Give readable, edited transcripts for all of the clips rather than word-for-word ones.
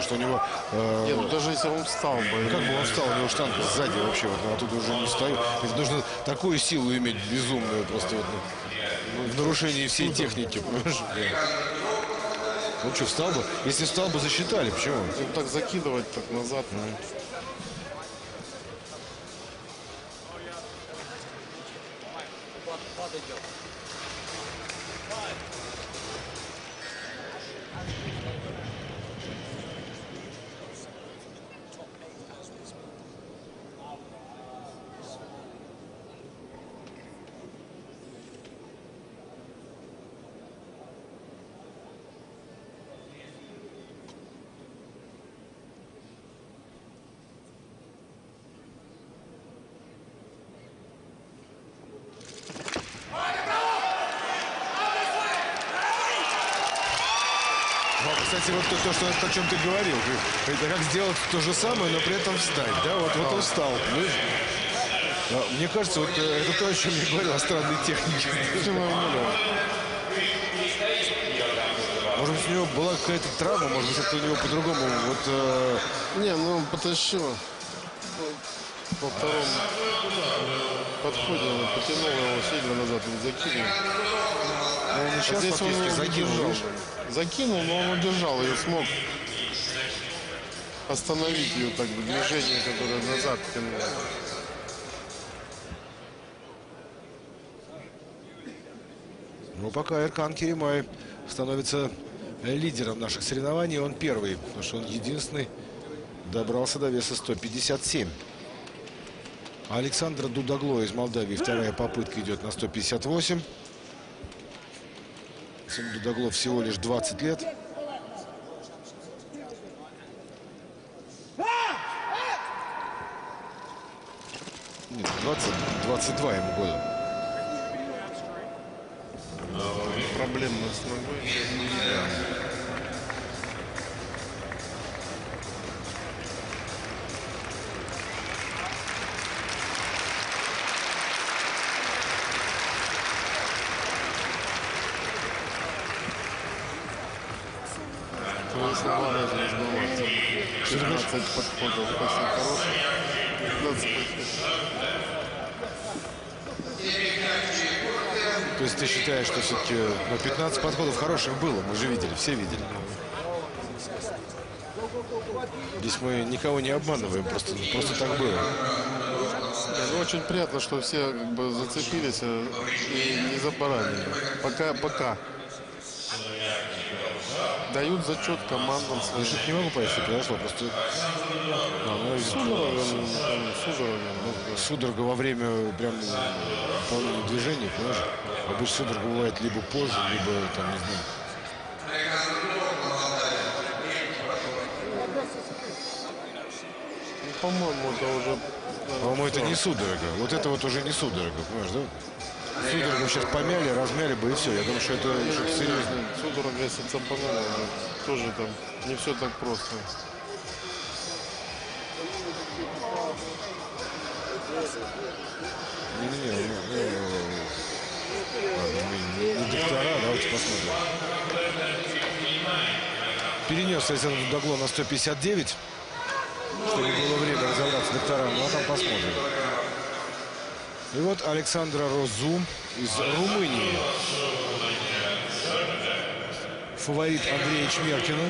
то, что у него... Нет, ну даже если он встал бы... Как бы он встал, у него штанга сзади вообще, вот, а тут уже не встаю. Это нужно такую силу иметь безумную просто вот, в нарушении всей техники, понимаешь? Он что, встал бы? Если встал бы, засчитали. Почему? Ну, так закидывать, так назад. Кстати, вот то, что, о чем ты говорил, это как сделать то же самое, но при этом встать, да? Вот он встал, понимаешь? Мне кажется, вот это то, о чем я говорил, о странной технике. Может быть, у него была какая-то травма, может быть, это у него по-другому. Вот, Не, ну он потащил. Во втором подходе он потянул его сильно назад, он закинул. он и сейчас Здесь он фактически закинул, видишь? Закинул, но он удержал ее, смог остановить ее так бы, движение, которое назад тянуло. Ну, пока Эркан Керимай становится лидером наших соревнований, он первый, потому что он единственный добрался до веса 157. А Александр Дудагло из Молдавии, вторая попытка идет на 158. Дудагло всего лишь 20 лет. Нет, 22 ему года. Проблемно с ногой. Твои слова даже не сбываются. 16 подходов после хороших. 15 То есть ты считаешь, что все-таки 15 подходов хороших было? Мы же видели, все видели. Здесь мы никого не обманываем, просто так было. Ну, очень приятно, что все как бы зацепились и не забаранили. Пока. Дают зачет командам. Я что-то не могу понять, что произошло. Просто судорога во время прям выполнения движения, понимаешь? Обычно судорога бывает либо позже, либо там, не знаю. Ну, по-моему, это уже... По-моему, это не судорога. Вот это вот уже не судорога, понимаешь, да? Судорогу сейчас помяли, размяли бы и все. Я думаю, что это что-то серьезное. Судорога, если цапанула, тоже там не все так просто. Не доктора, давайте посмотрим. Перенес Александр Дудагло на 159, чтобы было время разобраться с докторами, а там посмотрим. И вот Александра Розу из Румынии. Фаворит Андрея Чмеркина.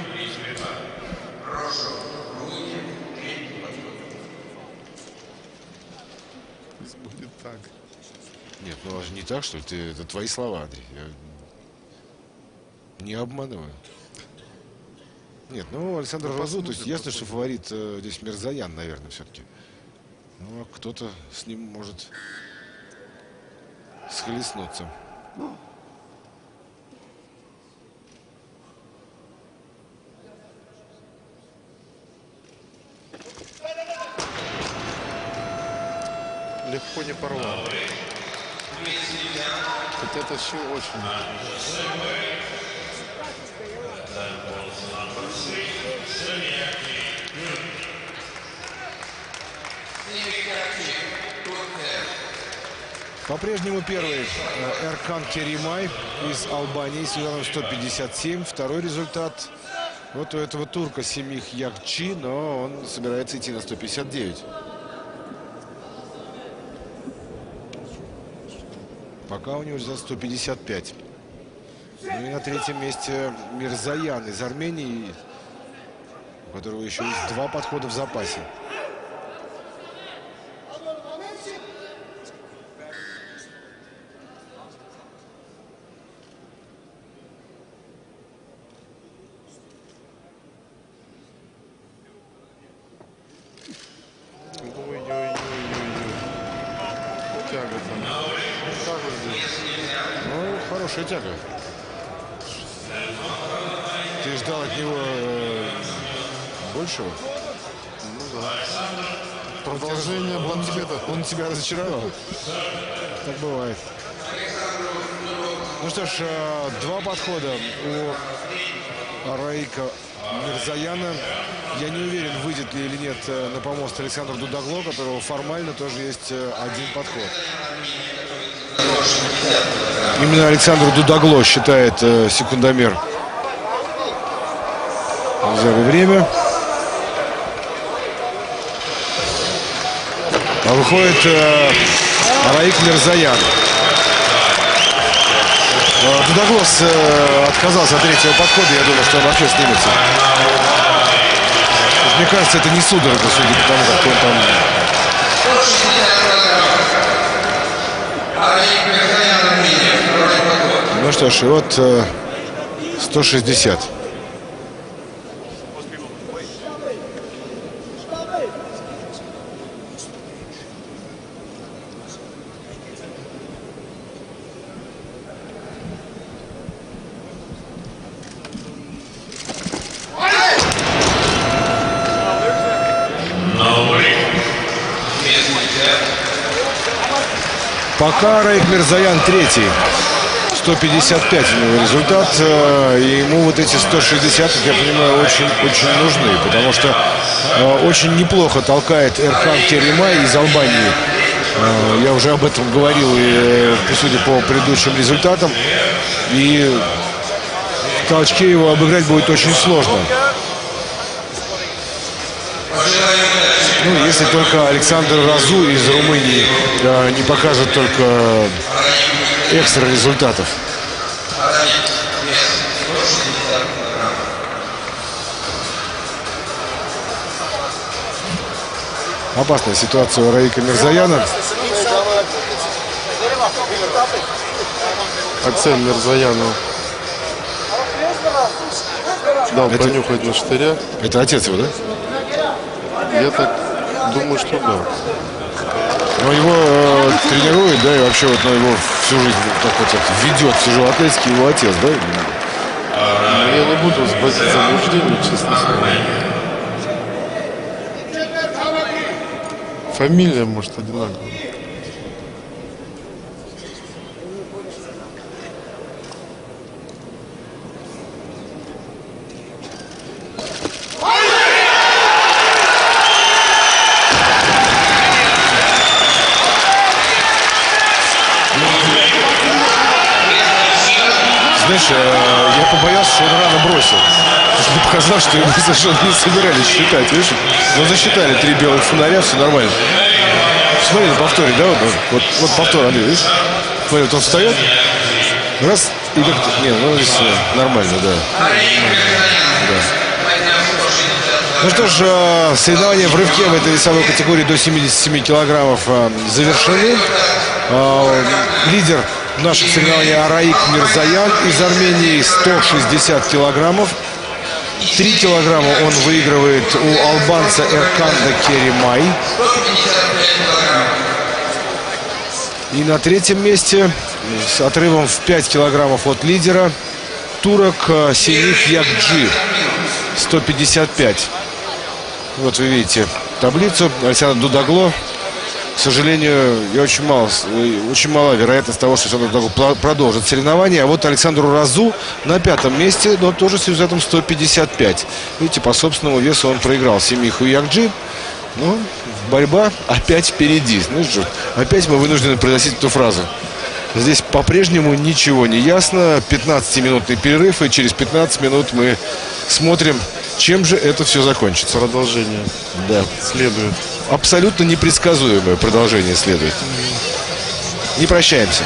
Будет так. Нет, ну это же не так, что ли? Это твои слова, Андрей. Я не обманываю. Нет, ну Александр Розу, то есть ясно, что фаворит здесь Мирзоян, наверное, все-таки. Ну, а кто-то с ним может схлестнуться. Легко не порвал. Хотя это все очень. По-прежнему первый Эркан Керимай из Албании с весом 157. Второй результат Вот у этого турка Семих Якчи, но он собирается идти на 159. Пока у него за 155. Ну и на третьем месте Мирзаян из Армении, у которого еще есть 2 подхода в запасе. Ну, хорошая тяга. Ты ждал от него большего? Ну да. Продолжение банкета. Он тебя разочаровал. Так бывает. Ну что ж, 2 подхода у Араика Мирзаяна. Я не уверен, выйдет ли или нет на помост Александр Дудагло, у которого формально тоже есть 1 подход. Именно Александр Дудагло считает секундомер. Взяли время. А выходит Араик Мирзаян. Дудаглос отказался от 3-го подхода. Я думаю, что он вообще снимется. Мне кажется, это не судорога, судя по тому, как он там... Ну что ж, и вот 160. Пока Араик Мирзаян 3-й. 155 у него результат. И ему вот эти 160, как я понимаю, очень нужны. Потому что очень неплохо толкает Эркан Керимай из Албании. Я уже об этом говорил, и судя по предыдущим результатам. И в толчке его обыграть будет очень сложно. Ну, если только Александр Разу из Румынии не покажет только экстра результатов. Опасная ситуация у Араика Мирзаяна. Акцент Мирзаяну дал понюхать на штыря. Это отец его, да? Я так думаю, что да. Но его тренирует, да, и вообще вот, его всю жизнь так вот ведет в тяжелоатлетике его отец, да? Я не буду сбавить заблуждение, честно сказать. Фамилия, может, одинаковая. Знаешь, я побоялся, что он рано бросил. Потому что мне показалось, что его совершенно не собирались считать. Видишь, но засчитали 3 белых фонаря, все нормально. Смотри на повторе, да? Вот повтор, Андрей, видишь? Смотри, вот он встает, раз, и как-то... Не, ну здесь нормально, да. Ну что ж, соревнования в рывке в этой весовой категории до 77 килограммов завершены. Лидер наших соревнований Араик Мирзаян из Армении, 160 килограммов. 3 килограмма он выигрывает у албанца Эрканда Керимай. И на 3-м месте с отрывом в 5 килограммов от лидера турок Семих Якчи, 155. Вот вы видите таблицу. Александр Дудагло. К сожалению, очень мала вероятность того, что он продолжит соревнования. А вот Александру Разу на 5-м месте, но тоже с результатом 155. Видите, по собственному весу он проиграл Семиху Якчи. Но борьба опять впереди. Знаешь, опять мы вынуждены произносить эту фразу. Здесь по-прежнему ничего не ясно. 15-минутный перерыв, и через 15 минут мы Смотрим, чем же это все закончится. Продолжение Да. следует. Абсолютно непредсказуемое продолжение следует. Не прощаемся.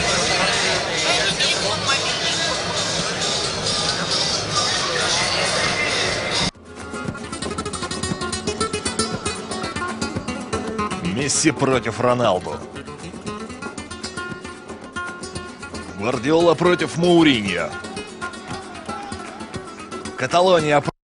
Месси против Роналду. Гвардиола против Мауриньо. Каталония